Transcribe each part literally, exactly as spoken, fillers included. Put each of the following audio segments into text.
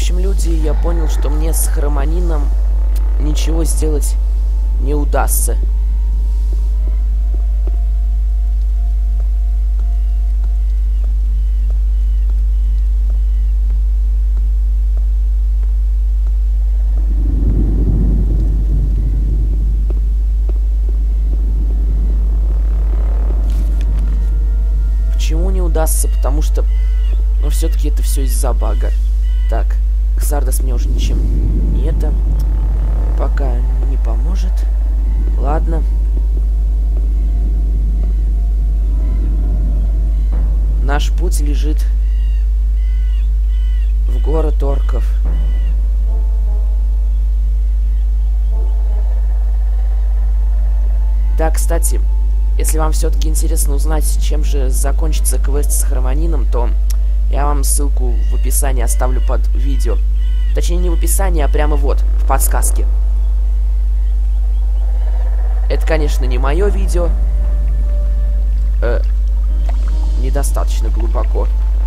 общем, люди, я понял, что мне с хромонином ничего сделать не удастся. Почему не удастся? Потому что, ну, все-таки это все из-за бага. Так, Ксардос мне уже ничем не это пока не поможет. Ладно. Наш путь лежит в город орков. Да, кстати, если вам все-таки интересно узнать, чем же закончится квест с хромонином, то я вам ссылку в описании оставлю под видео. Точнее, не в описании, а прямо вот, в подсказке. Это, конечно, не мое видео. Э, недостаточно глубоко.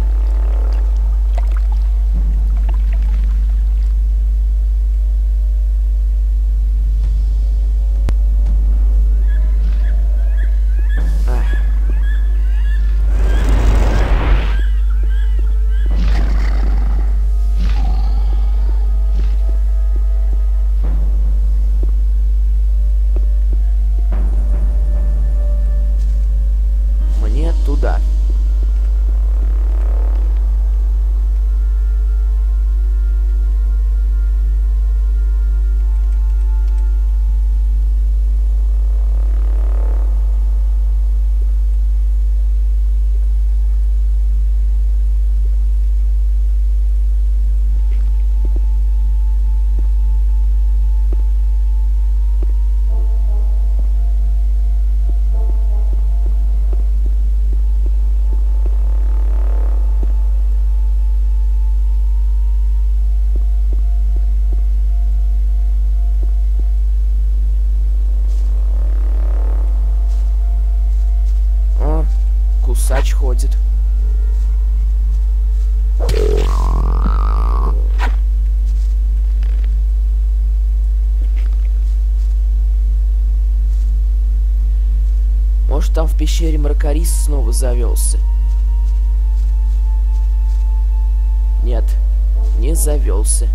Туда. Кусач ходит. Может, там в пещере Мракарис снова завелся? Нет, не завелся.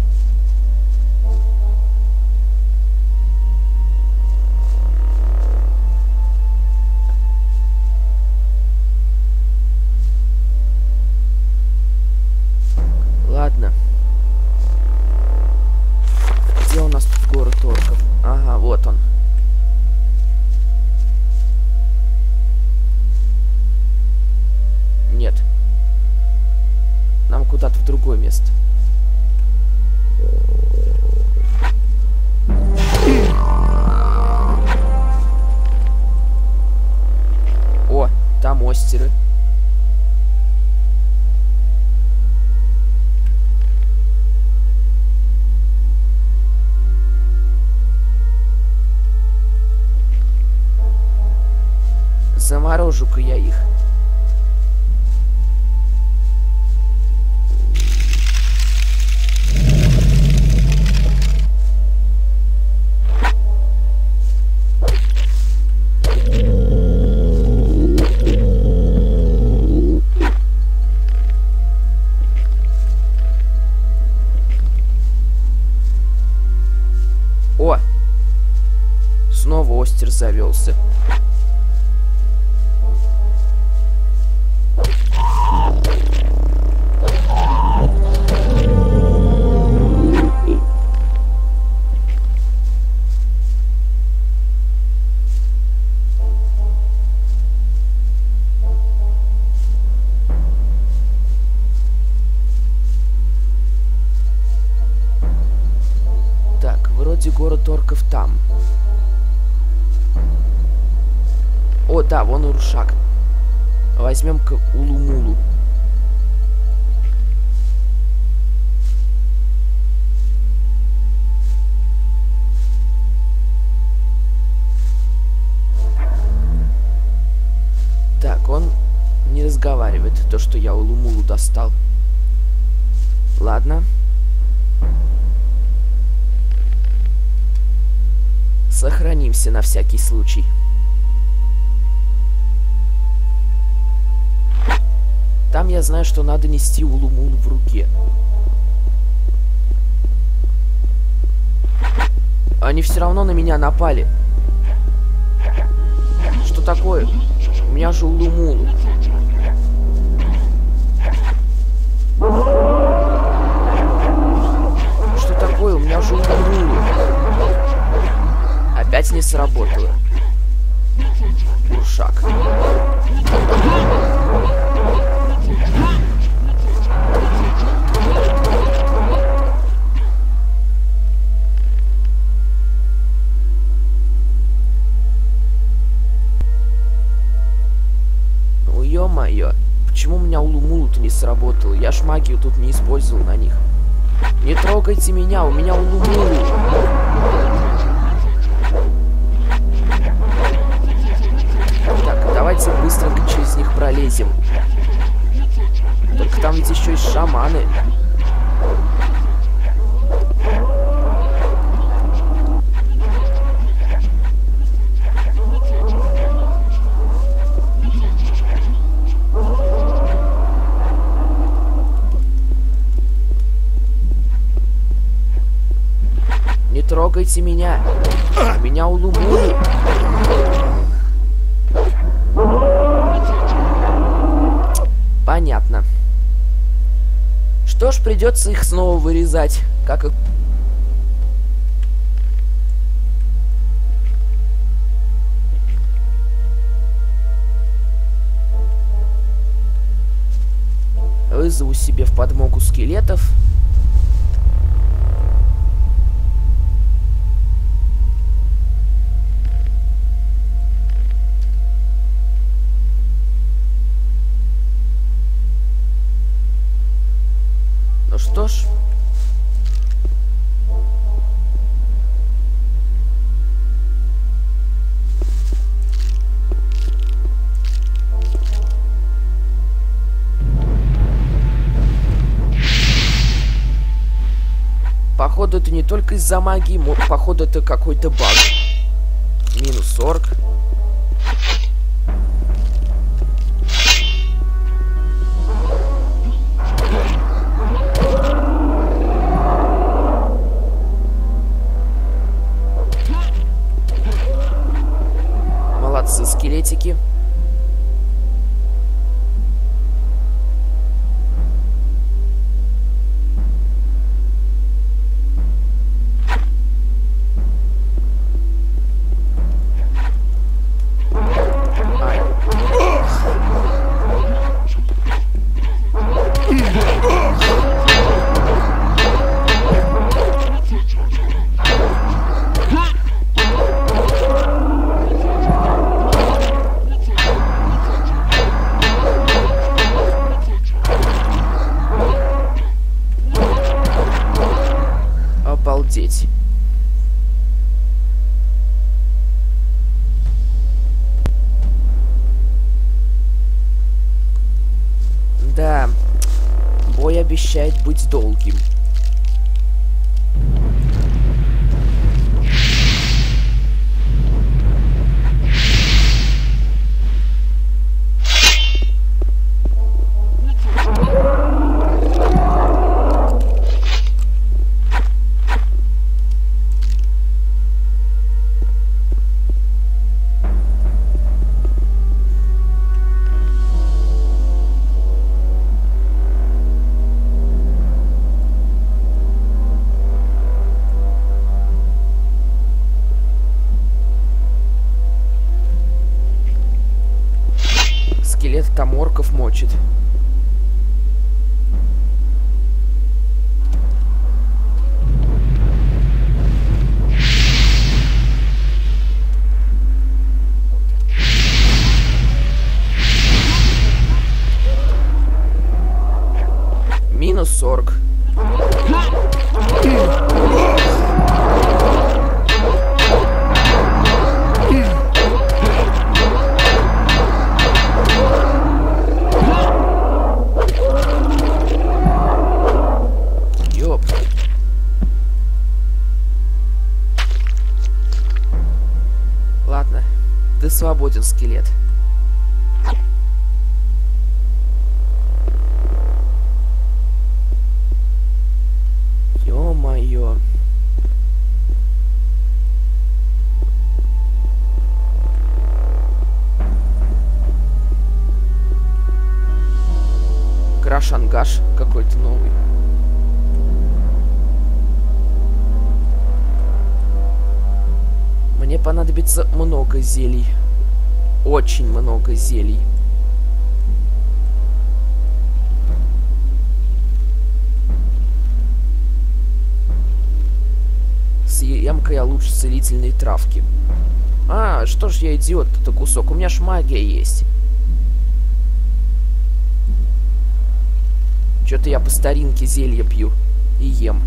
Ладно. Где у нас тут город орков? Ага, вот он. Нет. Нам куда-то в другое место. О, там остеры. Заморожу-ка я их. О! Снова остер завелся. Вроде город орков там. О, да, вон Урушак. Возьмем-ка Улумулу. Так, он не разговаривает. То, что я Улумулу достал. Ладно. Сохранимся на всякий случай. Там я знаю, что надо нести Улу-Мулу в руке. Они все равно на меня напали. Что такое? У меня же Улу-Мулу. Что такое? У меня же Улу-Мулу. Опять не сработало. Уршак. Ну ё-моё. Почему у меня Улу-Мулу-то не сработало? Я ж магию тут не использовал на них. Не трогайте меня, у меня Улу-Мулу. Так, давайте быстренько через них пролезем. Только там ведь еще есть шаманы. Не трогайте меня. У меня Улу-Мулу. Понятно. Что ж, придется их снова вырезать. Как их... Вызову себе в подмогу скелетов. Что ж, походу это не только из-за магии, походу это какой-то баг. Минус сорок. Скелетики. Ай. Обалдеть. Да, бой обещает быть долгим. Скелет там орков мочит. Минус сорок. свободен, скелет. Ё-моё. Краш-ангаш какой-то новый. Мне понадобится много зелий. Очень много зелий. Съем-ка я лучше целительные травки. А, что ж я идиот-то кусок? У меня ж магия есть. Чё-то я по старинке зелья пью и ем.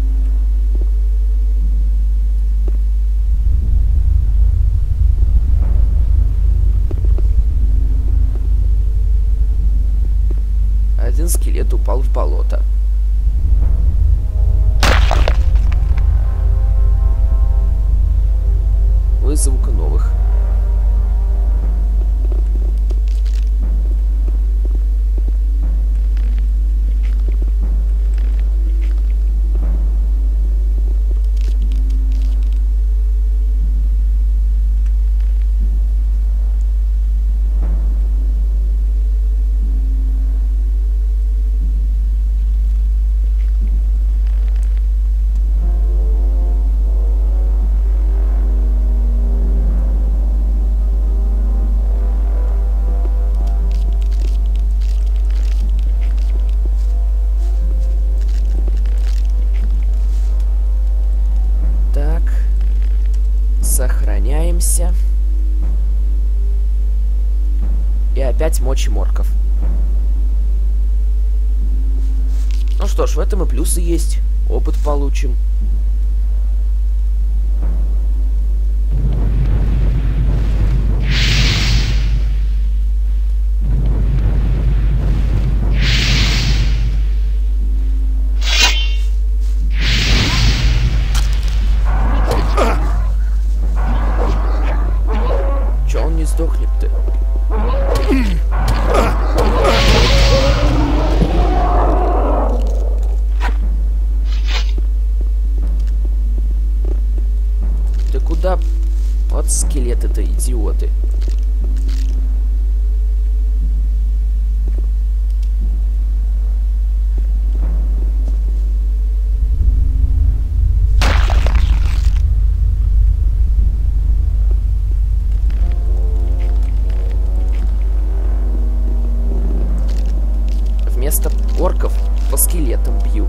Один скелет упал в болото. Вызову-ка новых. Сохраняемся. И опять мочим орков. Ну что ж, в этом и плюсы есть. Опыт получим. Сдохнет-то. Ты куда? Вот скелеты-то, идиоты. Вместо орков по скелетам бью.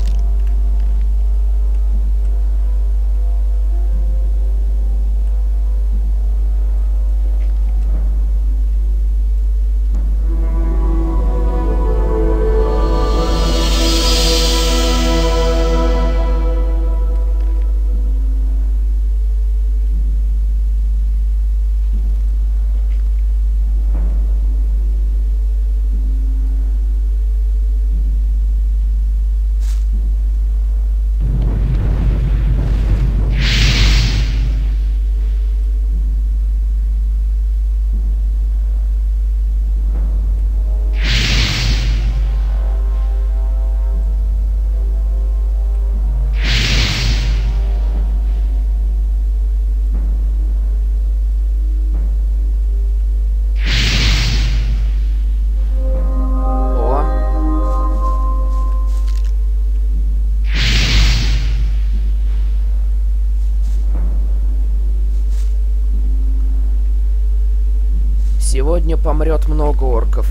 Сегодня помрет много орков.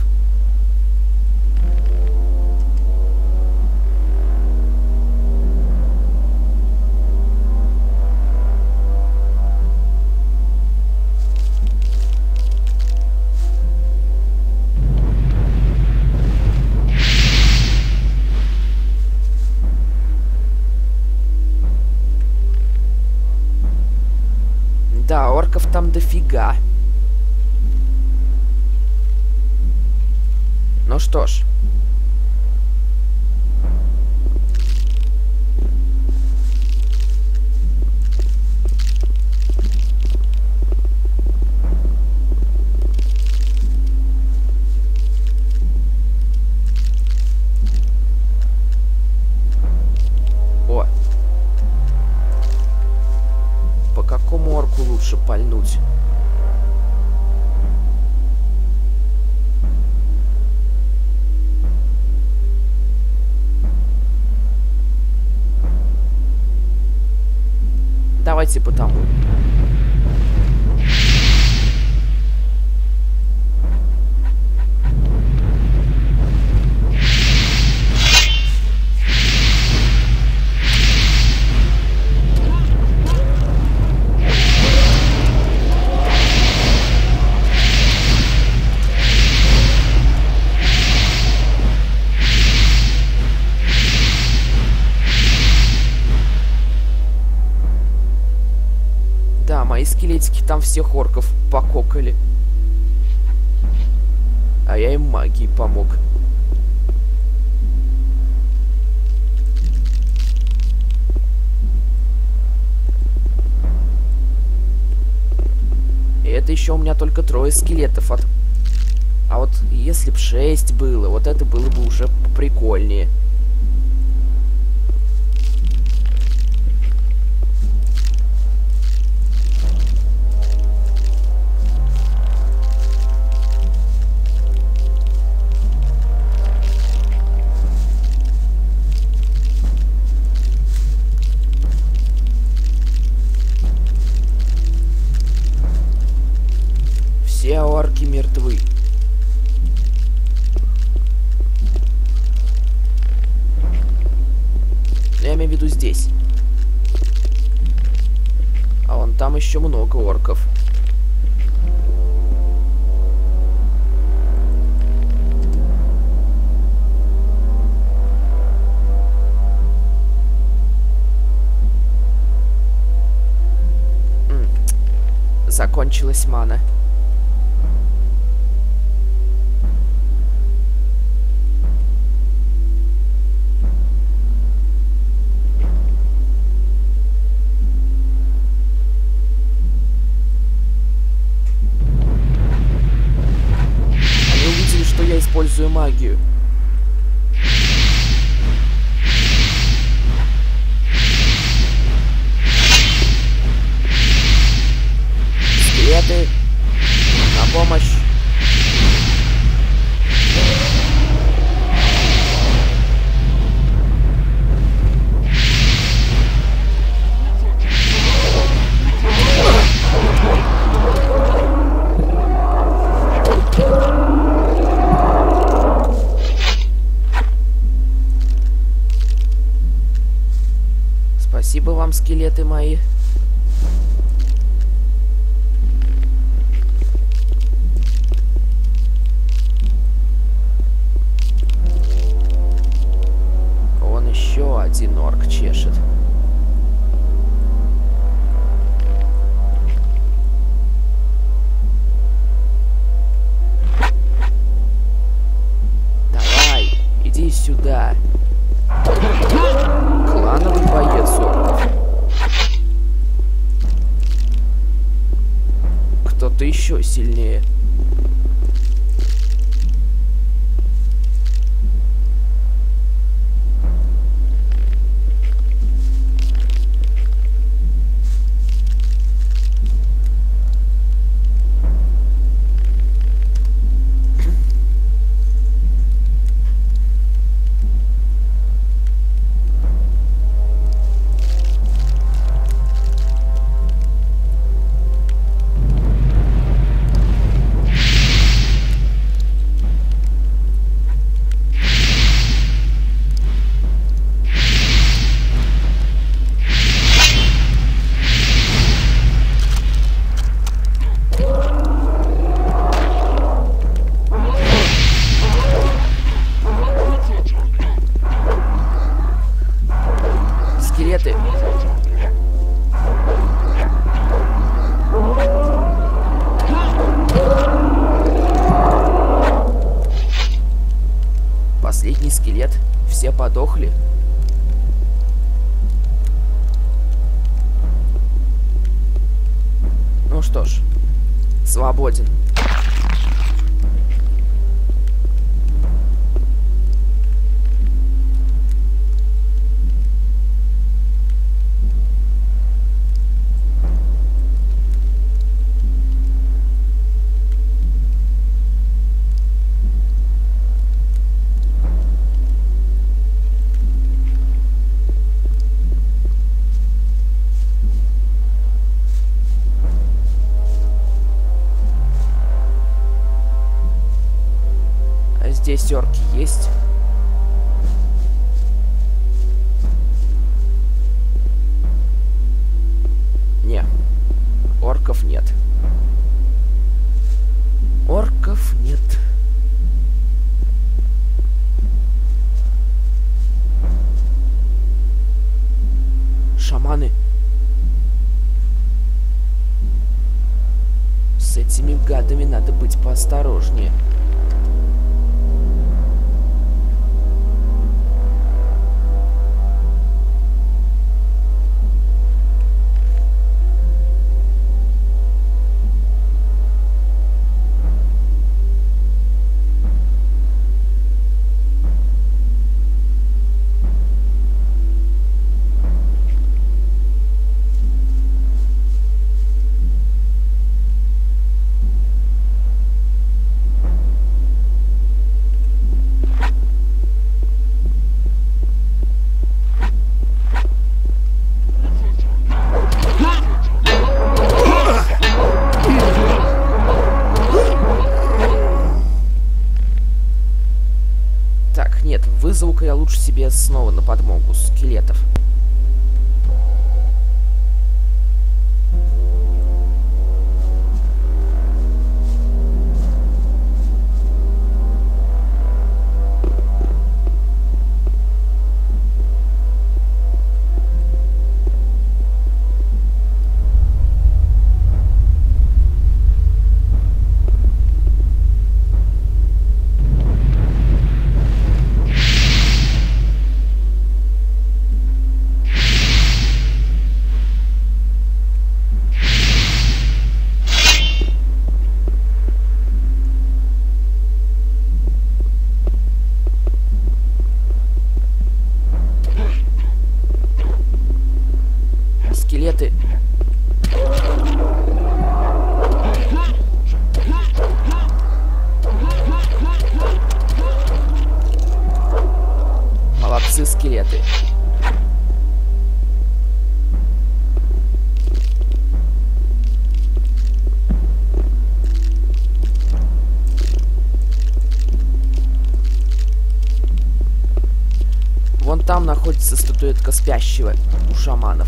Да, орков там дофига. Ну что ж. давайте по тому. Мои скелетики там всех орков пококали. А я им магией помог. И это еще у меня только трое скелетов. От... А вот если б шесть было, вот это было бы уже прикольнее. Все орки мертвы. Я имею в виду здесь. А вон там еще много орков. М-м. Закончилась мана. Я использую магию. Скелеты, на помощь. Спасибо вам, скелеты мои. Вон еще один орк чешет. Давай, иди сюда. Клановый боец орков. Кто-то еще сильнее. Скелеты. Последний скелет. Все подохли. Ну что ж, свободен. Здесь орки есть. Не, орков нет. Орков нет. Шаманы. С этими гадами надо быть поосторожнее. Вызову-ка я лучше себе снова на подмогу скелетов. Скелеты. Молодцы, скелеты. Вон там находится статуэтка спящего у шаманов.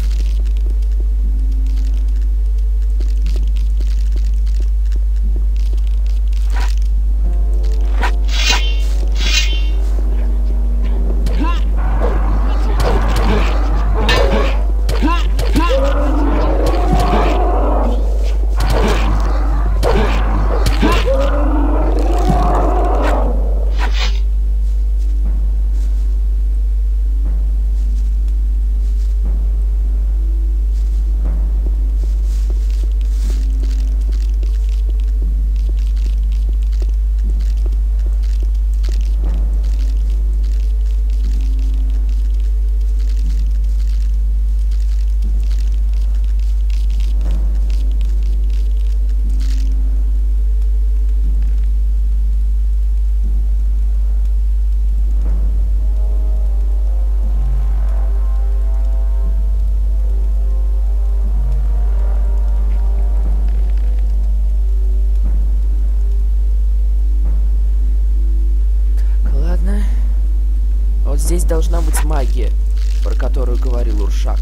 Здесь должна быть магия, про которую говорил Уршак.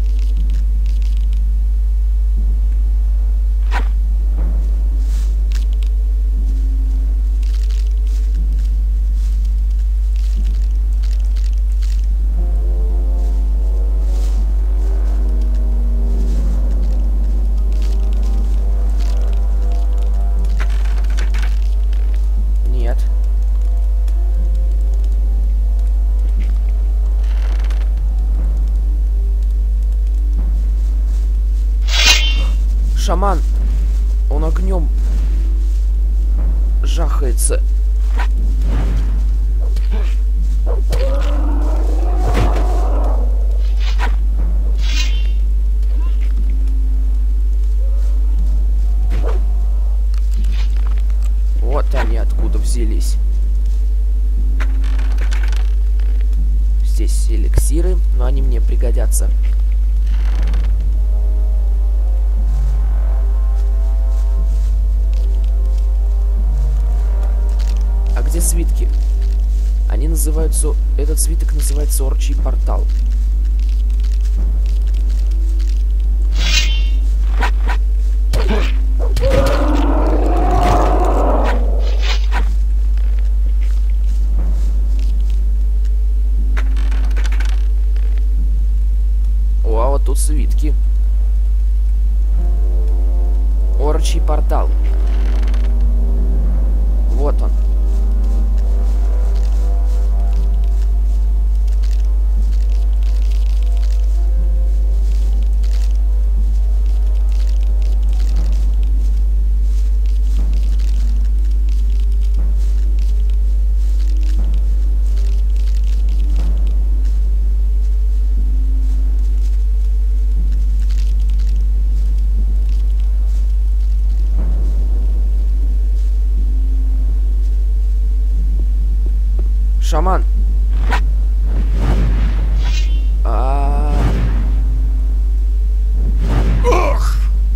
Шаман, он огнем жахается. Вот они откуда взялись. Здесь эликсиры, но они мне пригодятся. Где свитки? Они называются... Этот свиток называется Орчий портал. О, а вот тут свитки. Орчий портал. Вот он. Шаман. А... Ох!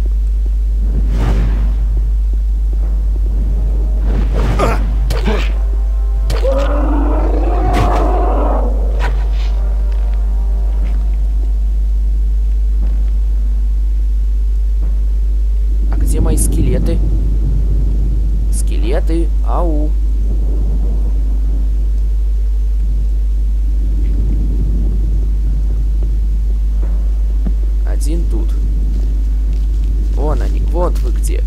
А где мои скелеты? Скелеты, ау. Один тут. Вон они, вот вы где.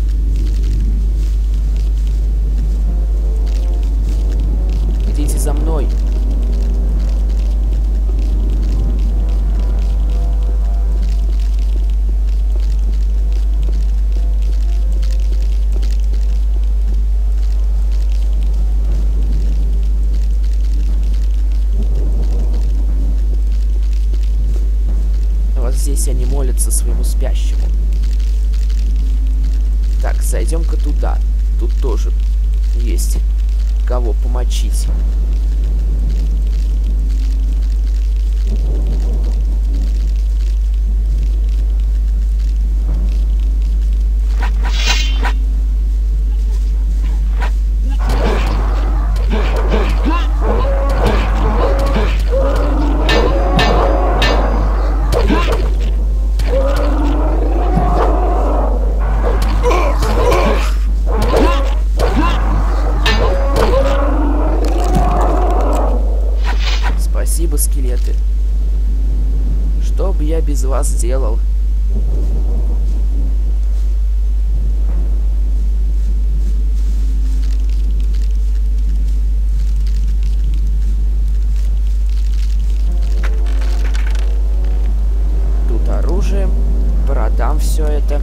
Идите за мной. Здесь они молятся своему спящему. Так, зайдем-ка туда. Тут тоже есть кого помочить. Спасибо, скелеты. Что бы я без вас делал? Тут оружие. Продам все это.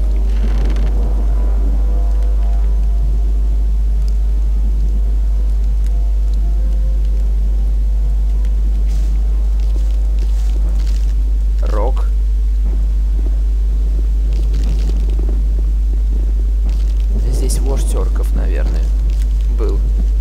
Рог. Здесь вождь орков, наверное, был.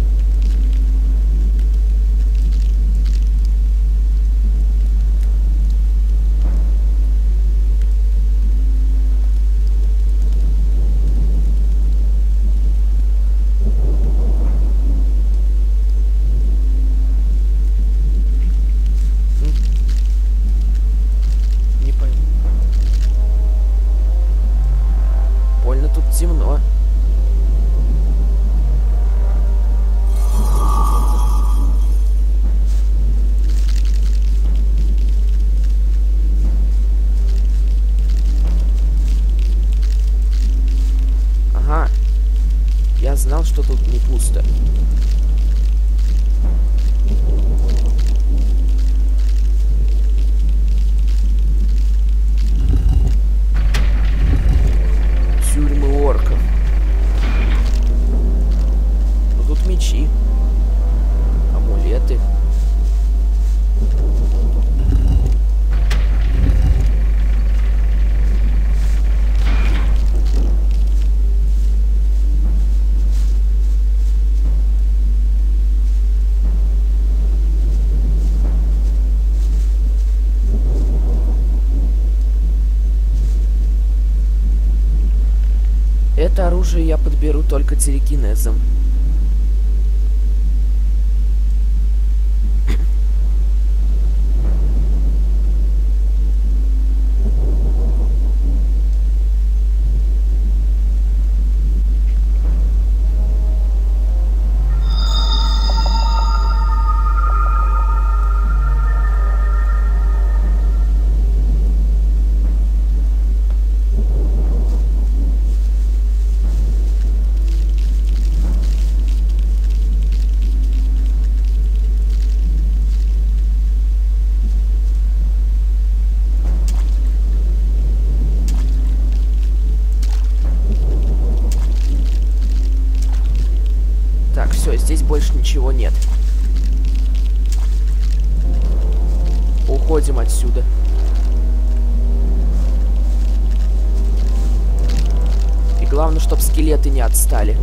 Тут темно. Ага. Я знал, что тут не пусто. Тюрьмы орков. Ну, тут мечи. Амулеты. Это оружие я подберу только телекинезом. больше ничего нет. Уходим отсюда. И главное, чтобы скелеты не отстали.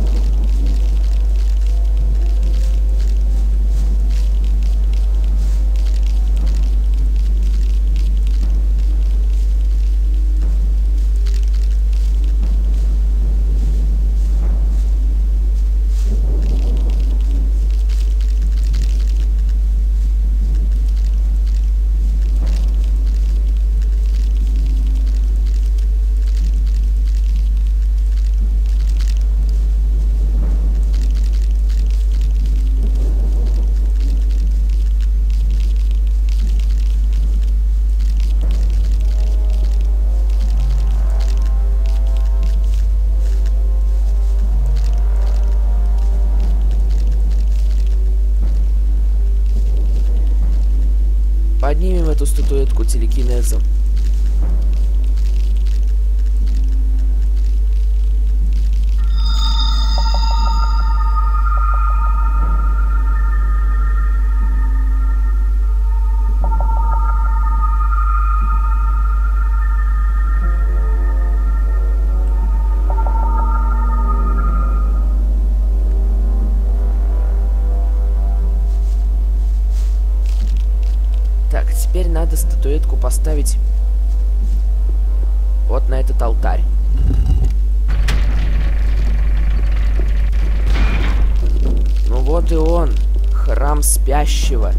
Поднимем эту статуэтку телекинезом. Теперь надо статуэтку поставить вот на этот алтарь. Ну вот и он, храм спящего.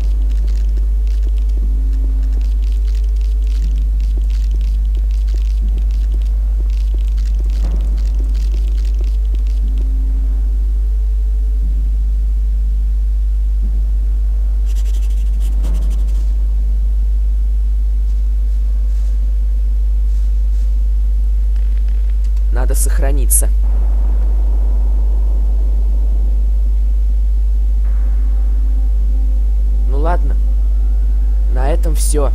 Надо сохраниться. Ну ладно. На этом все.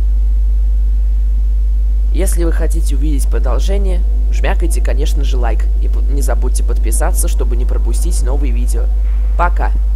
Если вы хотите увидеть продолжение, жмякайте, конечно же, лайк. И не забудьте подписаться, чтобы не пропустить новые видео. Пока!